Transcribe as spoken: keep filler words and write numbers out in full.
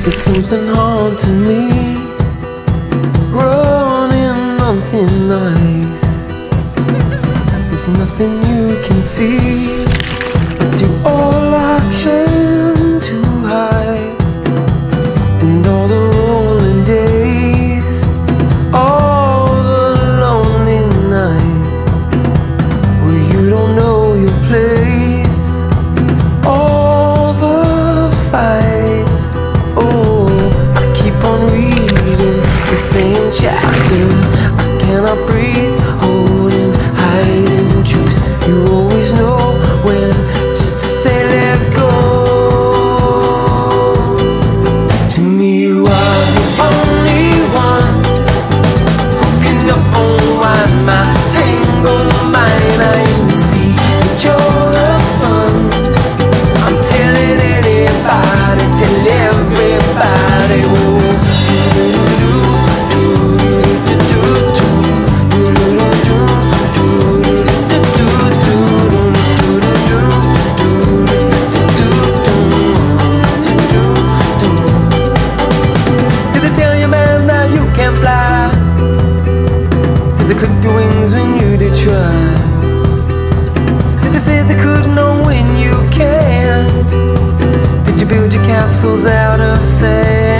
There's something haunting me, running on thin ice. There's nothing you can see. I do all I can to hide, and all the rolling days, all the lonely nights where you don't know your place, all the fights. Oh, I keep on reading the same chapter. I cannot breathe, holding, hiding truth. You always know when just to say let go. To me you are the only one who can unwind my tangled mind. I can see that you're the sun. I'm telling anybody, tell everybody. Oh, did they clip your wings when you did try? Did they say they could know when you can't? Did you build your castles out of sand?